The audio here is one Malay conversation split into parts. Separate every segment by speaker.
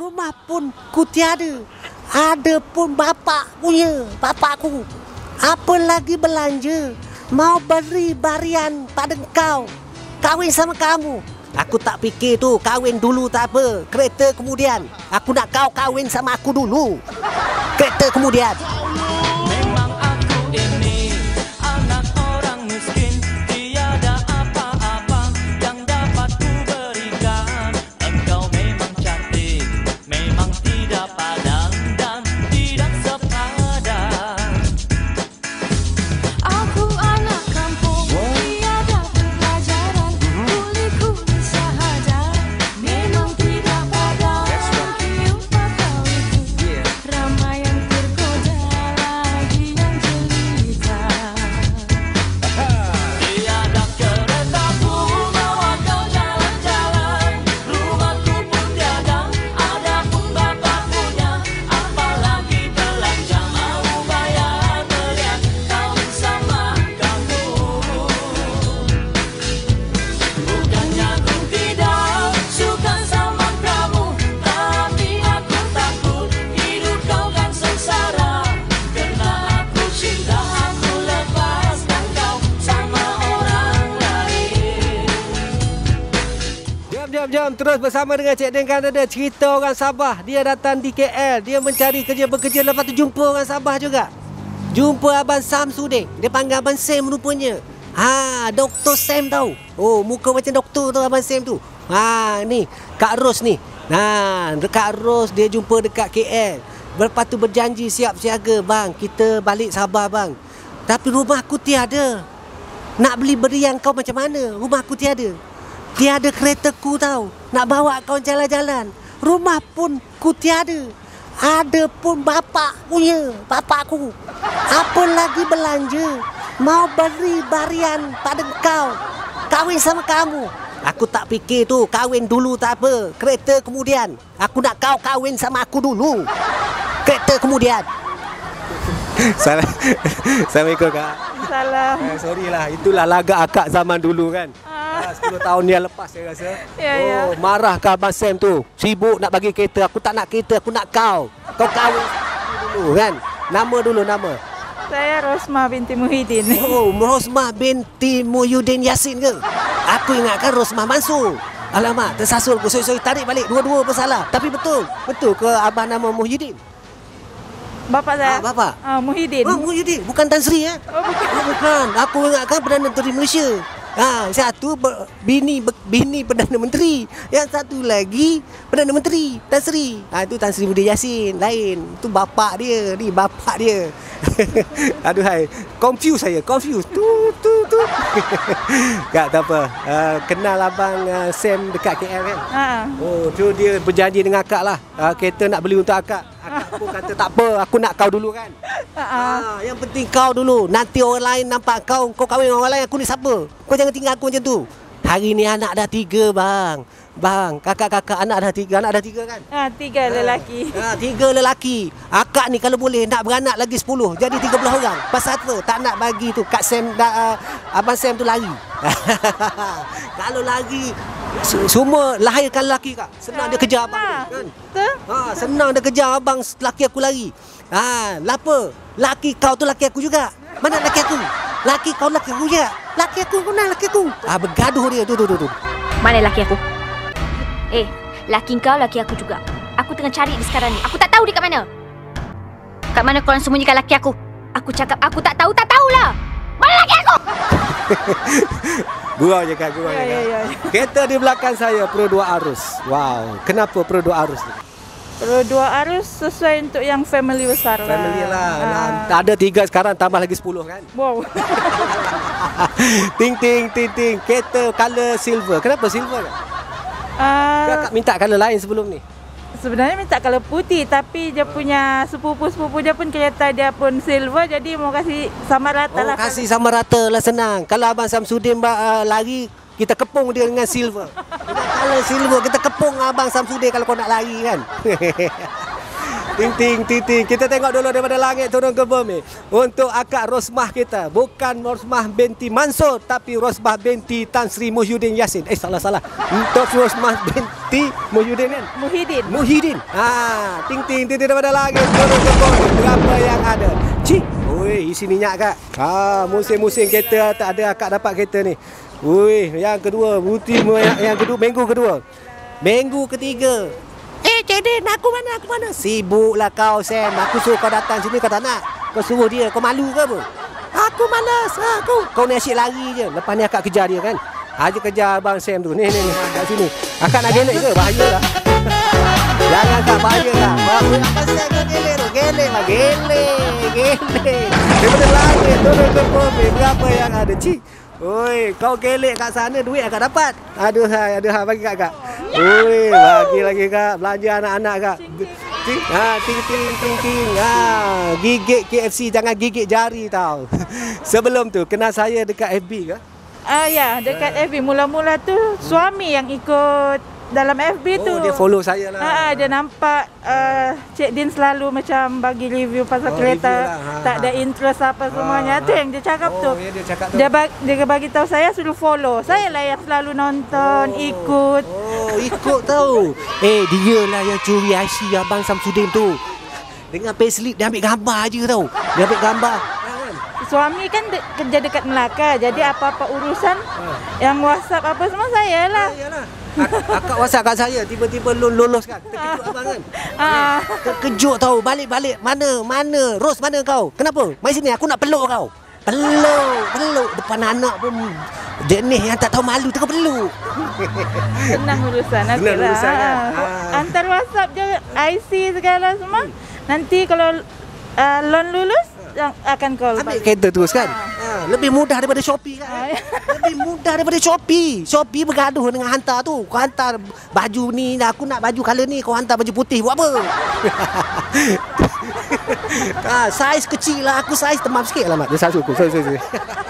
Speaker 1: Rumah pun ku tiada. Ada pun bapak punya, bapakku. Apa lagi belanja? Mau beri barian pada kau. Kahwin sama kamu. Aku tak fikir tu kahwin dulu tak apa. Kereta kemudian. Aku nak kau kahwin sama aku dulu. Kereta kemudian.
Speaker 2: Memang aku ini anak orang miskin. Tiada apa-apa yang dapat ku berikan. Engkau memang cantik, memang tidak padan dan tidak sepadan.
Speaker 3: Aku anak kampung, tiada pelajaran, kuli-kuli sahaja, memang tidak padan. Tiup pakawiku, ramai yang tergoda, lagi yang jelita.
Speaker 2: Tiada keretaku bawa kau jalan-jalan. Rumahku pun tiada, ada pun bapak punya. Apalagi belanja mau bayar belian kau sama kamu. Bukannya aku tidak suka sama kamu, tapi aku takut hidup kau kan sengsara. Karena aku cinta, aku lepaskan kau sama orang lain.
Speaker 1: Jom. Terus bersama dengan Cik Den kan ada cerita orang Sabah. Dia datang di KL. Dia mencari kerja, bekerja. Lepas tu jumpa orang Sabah juga. Jumpa Abang Samsudin. Dia panggil Abang Sam rupanya. Dr. Sam tau. Oh, muka macam doktor tu Abang Sam tu. Ni Kak Ros ni. Kak Ros dia jumpa dekat KL. Lepas tu berjanji siap siaga. Bang, kita balik Sabah bang. Tapi rumah aku tiada. Nak beli berian kau macam mana? Rumah aku tiada. Tiada keretaku tau. Nak bawa kau jalan-jalan. Rumah pun ku tiada. Ada pun bapak punya, bapakku. Apa lagi belanja? Mau beri barian pada kau. Kahwin sama kamu. Aku tak fikir tu kahwin dulu tak apa. Kereta kemudian. Aku nak kau kahwin sama aku dulu. Kereta kemudian. Salah. Assalamualaikum Kak.
Speaker 4: Salah.
Speaker 1: Sorry lah, itulah lagak akak zaman dulu kan. 10 tahun yang lepas saya rasa.
Speaker 4: Ya.
Speaker 1: Marah ke Abang Sam tu. Sibuk nak bagi kereta. Aku tak nak kereta, aku nak kau. Kau kahwin dulu kan. Nama dulu nama.
Speaker 4: Saya Rosmah binti Muhyiddin.
Speaker 1: Oh, Rosmah binti Muhyiddin Yassin ke? Aku ingatkan Rosmah Mansur. Alamak, tersasul. Sorry, tarik balik. Dua-dua bersalah. Tapi betul. Betul ke abang nama Muhyiddin?
Speaker 4: Bapak saya.
Speaker 1: Bapak?
Speaker 4: Muhyiddin.
Speaker 1: Oh, Muhyiddin. Bukan Tan Sri ya? Bukan. Aku ingatkan Perdana Menteri Malaysia. Satu bini Perdana Menteri. Yang satu lagi Perdana Menteri Tan Sri. Itu Tan Sri Muhyiddin Yassin. Lain. Itu bapak dia. Ni bapak dia. Aduhai. Confuse saya. Confuse. Tu. Tak apa. Kenal abang Sam dekat KL kan? Oh, tu dia berjanji dengan akak lah. Kereta nak beli untuk akak. Akak pun kata tak apa, aku nak kau dulu kan. Yang penting kau dulu. Nanti orang lain nampak kau kahwin dengan orang lain, aku ni siapa? Kau jangan tinggal aku macam tu. Hari ni anak dah 3 bang. Bang, kakak-kakak anak dah 3. Anak dah 3 kan?
Speaker 4: 3 lelaki.
Speaker 1: 3 lelaki. Akak ni kalau boleh nak beranak lagi 10. Jadi 13 orang. Pasal apa? Tak nak bagi tu Kak Sam, Abang Sam tu lari. Kalau lari semua lahirkan lelaki Kak. Senang dia kejar abang kan? Senang dia kejar abang lelaki aku lari. Lapa? Laki kau tu laki aku juga. Mana laki aku? Laki kau laki aku juga. Laki aku mana laki aku? Bergaduh dia tu.
Speaker 5: Mana laki aku? Laki kau, laki aku juga. Aku tengah cari di sekarang ni. Aku tak tahu dia kat mana. Kat mana korang sembunyikan laki aku? Aku cakap aku tak tahulah. Mana laki aku?
Speaker 1: Gurau je Kak, gurau je Kak.
Speaker 4: Ya.
Speaker 1: Kereta di belakang saya Pro 2 Arus. Wow, kenapa Pro 2 Arus ni?
Speaker 4: Pro 2 Arus sesuai untuk yang family besar lah.
Speaker 1: Family lah. Ada 3 sekarang, tambah lagi 10 kan?
Speaker 4: Wow.
Speaker 1: ting. Kereta color silver. Kenapa silver Kak? Kakak minta color lain sebelum ni?
Speaker 4: Sebenarnya minta color putih, tapi dia punya sepupu-sepupu dia pun kereta dia pun silver, jadi mau kasih sama rata lah.
Speaker 1: Kasih sama rata lah, senang. Kalau Abang Samsudin lari, kita kepung dia dengan silver. Dengan color silver, kita kepung Abang Samsudin kalau kau nak lari kan. Ting. Kita tengok dulu daripada langit turun ke bumi. Untuk akak Rosmah kita. Bukan Rosmah binti Mansur, tapi Rosmah binti Tan Sri Muhyiddin Yassin. Salah. Untuk Rosmah binti Muhyiddin kan? Muhyiddin. Ting daripada langit turun ke bumi. Berapa yang ada? Cik. Oi, isi minyak kak. Musim-musim kereta tak ada akak dapat kereta ni. Oi, yang kedua, yang kedua, minggu ketiga. Cik Din, aku mana? Sibuklah kau, Sam. Aku suruh kau datang sini, kau tak nak. Kau suruh dia, kau malu ke apa? Aku malas, Kau ni asyik lari je. Lepas ni akak kejar dia kan. Aja kejar abang Sam tu. Ni, kat sini. Akak nak gelek ke? Bahaya lah. Jangan kak, bahaya lah. Apa Sam kau gelek tu? Gelek. Daripada langit, turun ke bumi. Berapa yang ada? Cik. Oi, kau gelek kat sana, duit akak dapat. Aduh, bagi kak. Oi, bagi lagi kak. Belanja anak-anak kak. Ting. Gigit KFC, jangan gigit jari tau. Sebelum tu, kenal saya dekat FB ke?
Speaker 4: Ya, dekat FB. Mula-mula tu suami yang ikut dalam FB tu.
Speaker 1: Dia follow saya lah.
Speaker 4: Dia nampak Cik Din selalu macam bagi review pasal kereta, tak ada interest apa semuanya. Tu yang dia cakap tu.
Speaker 1: Dia cakap tu.
Speaker 4: Dia bagi tahu saya suruh follow. Saya lah yang selalu nonton, ikut.
Speaker 1: Ikut tahu. Dia lah yang curi IC abang Samsudin tu. Dengan payslip dia ambil gambar je tau. Dia ambil gambar.
Speaker 4: Suami kan kerja dekat Melaka. Jadi apa-apa urusan yang WhatsApp apa semua saya lah.
Speaker 1: Yalah. Akak WhatsApp kat saya, tiba-tiba lolos kan. Terkejut abang kan. Terkejut tahu. Balik. Mana? Ros, mana kau? Kenapa? Mari sini, aku nak peluk kau. Peluk. Depan anak pun jenis yang tak tahu malu, tengah peluk.
Speaker 4: Senang urusan. Antar WhatsApp je, IC segala semua. Nanti kalau loan lulus, akan call.
Speaker 1: Ambil kereta terus kan. Lebih mudah daripada Shopee kan. Lebih mudah daripada Shopee. Shopee bergaduh dengan hantar tu. Kau hantar baju ni, aku nak baju colour ni, kau hantar baju putih buat apa? Saiz kecil lah, aku saiz temam sikit lah mak. Dia suku. Sorry.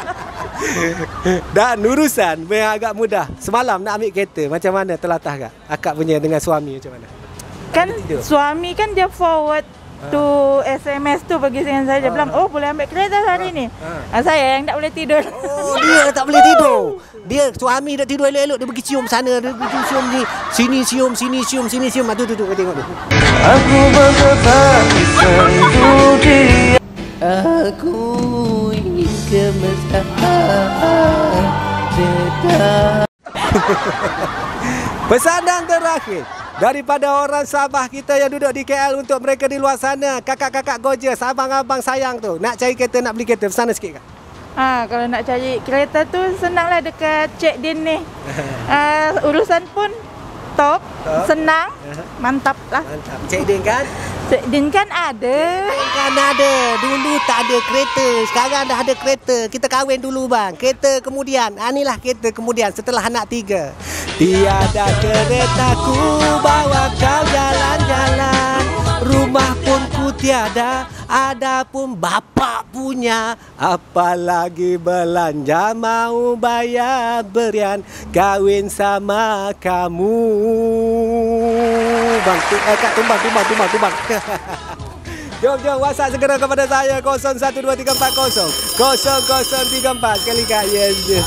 Speaker 1: Dan urusan yang agak mudah. Semalam nak ambil kereta, macam mana telatah kak? Akak punya dengan suami macam mana?
Speaker 4: Kan suami kan dia forward tu SMS tu bagi dengan saya. Dia bilang, boleh ambil kereta hari ni. Saya yang tak boleh tidur.
Speaker 1: Dia tak boleh tidur. Dia suami dah tidur elok-elok, dia pergi cium sana, dia pergi cium ni. Sini cium. Tu kau tengok tu.
Speaker 2: Aku berkepati sendu dia.
Speaker 1: Aku ingin kemesraan tetap. Pesanan terakhir daripada orang Sabah kita yang duduk di KL untuk mereka di luar sana, kakak-kakak Gojek, abang-abang sayang tu, nak cari kereta, nak beli kereta, pesanan sikit kak.
Speaker 4: Kalau nak cari kereta tu senanglah dekat Cik Din ni. Urusan pun top, senang, mantap lah.
Speaker 1: Mantap. Cik Din kan?
Speaker 4: Cik Din kan ada.
Speaker 1: Kan ada. Dulu tak ada kereta, sekarang dah ada kereta. Kita kahwin dulu bang. Kereta kemudian. Inilah kereta kemudian setelah anak 3. Tiada keretaku bawa kau jalan-jalan. Rumah pun ku tiada, ada pun bapak punya. Apalagi belanja mau bayar berian, kawin sama kamu. Bang, kak tumbang. Jom WhatsApp segera kepada saya 012340 0034 sekali kak. Yes.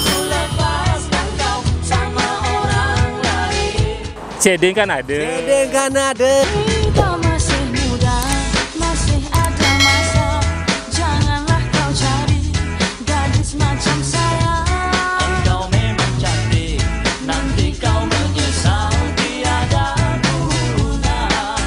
Speaker 6: Cik Din kan ada.
Speaker 3: Kau masih muda, masih ada masa. Janganlah kau cari gadis macam saya.
Speaker 2: Engkau memang cantik, nanti kau menyesal tiada guna.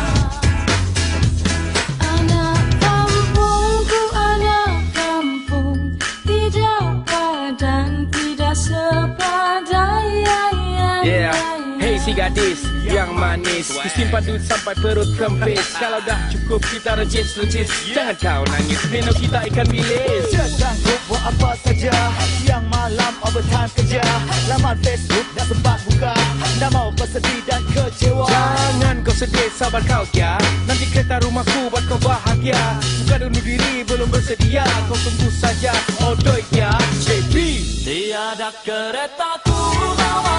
Speaker 3: Anak kampungku, anak kampung, tidak padan, tidak sepadan.
Speaker 7: Yeah, hey si gadis yang manis, ku simpan duit sampai perut kempis. Kalau dah cukup kita rejis. Jangan kau nangis, minum kita ikan bilis.
Speaker 2: Sanggup buat apa saja, siang malam overtime kerja. Laman Facebook dah sempat buka, dah mau bersedih dan kecewa.
Speaker 7: Jangan kau sedih, sabar kau ya. Nanti kereta rumahku buat kau bahagia. Buka dulu diri belum bersedia, kau tunggu saja. Oh doik ya, JP.
Speaker 2: Tiada keretaku bawa